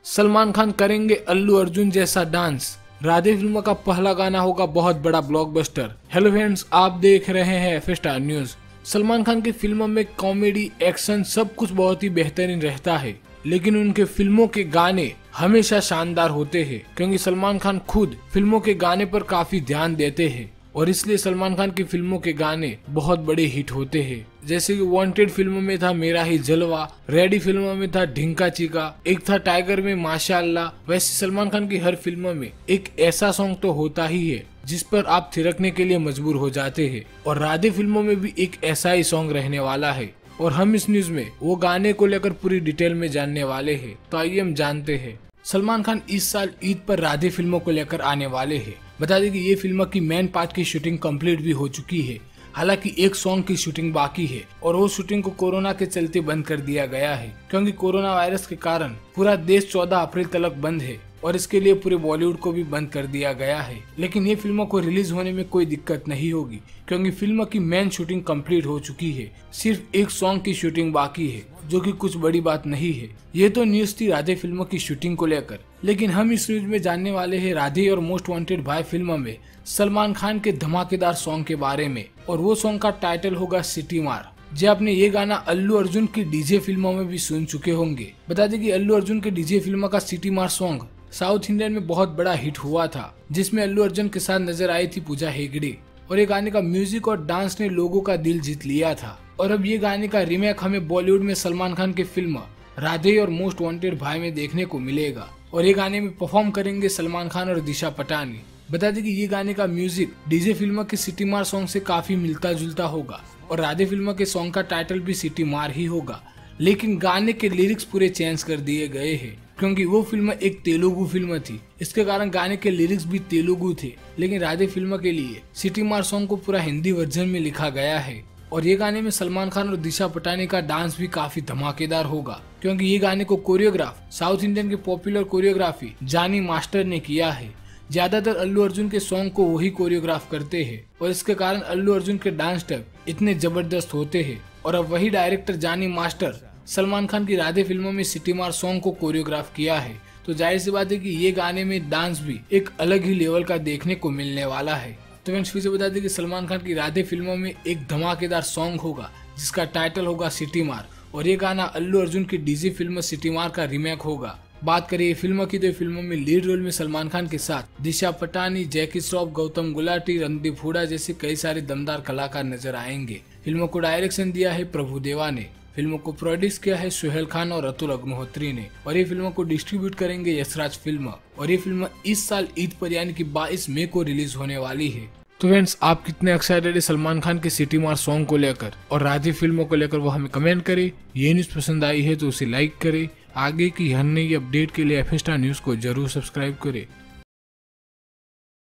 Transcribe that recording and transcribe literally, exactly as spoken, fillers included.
सलमान खान करेंगे अल्लू अर्जुन जैसा dance. Radhe film का पहला गाना होगा बहुत बड़ा ब्लॉकबस्टर। हेलो फ्रेंड्स, आप देख रहे हैं F star news. Salman Khan की फिल्मों में कॉमेडी, एक्शन सब कुछ बहुत ही बेहतरीन रहता है, लेकिन उनके फिल्मों के गाने हमेशा शानदार होते हैं, क्योंकि सलमान खान खुद फिल्मों के गाने पर काफी ध्यान देते हैं और इसलिए सलमान खान की फिल्मों के गाने बहुत बड़े हिट होते हैं। जैसे कि वांटेड फिल्म में था मेरा ही जलवा, रेडी फिल्म में था ढिंका चिका, एक था टाइगर में माशाअल्लाह। वैसे सलमान खान की हर फिल्म में एक ऐसा सॉन्ग तो होता ही है जिस पर आप थिरकने के लिए मजबूर हो जाते हैं, और राधे फिल्मों में भी एक ऐसा ही सॉन्ग रहने वाला है और हम इस न्यूज में वो गाने को लेकर पूरी डिटेल में जानने वाले हैं। तो आइए हम जानते हैं। सलमान खान इस साल ईद पर राधे फिल्मों को लेकर आने वाले हैं। बता दें कि ये फिल्म की मेन पार्ट की शूटिंग कंप्लीट भी हो चुकी है, हालांकि एक सॉन्ग की शूटिंग बाकी है और वो शूटिंग को कोरोना के चलते बंद कर दिया गया है, क्योंकि कोरोना वायरस के कारण पूरा देश चौदह अप्रैल तक बंद है और इसके लिए पूरे बॉलीवुड को भी बंद कर दिया गया है। लेकिन ये फिल्मों को रिलीज होने में कोई दिक्कत नहीं होगी, क्योंकि फिल्म की मेन शूटिंग कंप्लीट हो चुकी है। सिर्फ एक सॉन्ग की शूटिंग बाकी है, जो कि कुछ बड़ी बात नहीं है। ये तो न्यूज थी राधे फिल्मों की शूटिंग को लेकर, लेकिन हम इस न्यूज में जानने वाले हैं राधे और मोस्ट वांटेड भाई फिल्म में सलमान खान के धमाकेदार सॉन्ग के बारे में, और वो सॉन्ग का टाइटल होगा सिटी मार। जी, आपने ये गाना अल्लू अर्जुन की डीजे फिल्मों में भी सुन चुके होंगे। बता दें कि अल्लू अर्जुन के डीजे फिल्म का Seeti Maar song South Indian में बहुत बड़ा हिट हुआ था, जिसमें अल्लू अर्जुन के साथ नजर आई थी पूजा हेगड़े, और ये गाने का म्यूजिक और डांस ने लोगों का दिल जीत लिया था। और अब ये गाने का रीमेक हमें बॉलीवुड में सलमान खान की फिल्म राधे और मोस्ट वांटेड भाई में देखने को मिलेगा, और ये गाने में परफॉर्म करेंगे सलमान खान और दिशा पटानी। बता दें कि ये गाने का म्यूजिक डीजे फिल्म के सिटी मार सॉन्ग से काफी मिलता जुलता होगा, और राधे फिल्म के सॉन्ग का टाइटल भी सिटी मार ही होगा, लेकिन गाने के लिरिक्स पूरे चेंज कर दिए गए हैं, क्योंकि वो फिल्म एक तेलुगु फिल्म थी। इसके कारण गाने के लिरिक्स भी तेलुगु थे, लेकिन राधे फिल्म के लिए सिटी मार सॉन्ग को पूरा हिंदी वर्जन में लिखा गया है। और ये गाने में सलमान खान और दिशा पटानी का डांस भी काफी धमाकेदार होगा, क्योंकि ये गाने को कोरियोग्राफ साउथ इंडियन की पॉपुलर कोरियोग्राफी जानी मास्टर ने किया है। ज्यादातर अल्लू अर्जुन के सॉन्ग को वही कोरियोग्राफ करते हैं, और इसके कारण अल्लू अर्जुन के डांस स्टेप इतने जबरदस्त होते हैं। और अब वही डायरेक्टर जानी मास्टर सलमान खान की राधे फिल्मों में सिटी मार सॉन्ग को कोरियोग्राफ किया है, तो जाहिर सी बात है कि ये गाने में डांस भी एक अलग ही लेवल का देखने को मिलने वाला है। तो फ्रेंड्स, फिर से बता दें कि सलमान खान की राधे फिल्मों में एक धमाकेदार सॉन्ग होगा जिसका टाइटल होगा सिटी मार, और ये गाना अल्लू अर्जुन की डीजे फिल्म सिटी मार का रीमेक होगा। बात करें फिल्म की, तो फिल्मों में लीड रोल में सलमान खान के साथ दिशा पटानी, जैकी श्रॉफ, गौतम गुलाटी, रणदीप हुडा जैसे कई सारे दमदार कलाकार नजर आएंगे। फिल्मों को डायरेक्शन दिया है प्रभुदेवा ने, फिल्मों को प्रोड्यूस किया है सुहेल खान और अतुल अग्निहोत्री ने, और ये फिल्मों को डिस्ट्रीब्यूट करेंगे यशराज फिल्म, और ये फिल्म इस साल ईद पर यानी कि बाईस मई को रिलीज होने वाली है। तो फ्रेंड्स, आप कितने एक्साइटेड है सलमान खान के सिटी मार सॉन्ग को लेकर और राधे फिल्मों को लेकर, वो हमें कमेंट करें। ये न्यूज पसंद आई है तो उसे लाइक करें। आगे की हर नई अपडेट के लिए एफ स्टार न्यूज को जरूर सब्सक्राइब करें।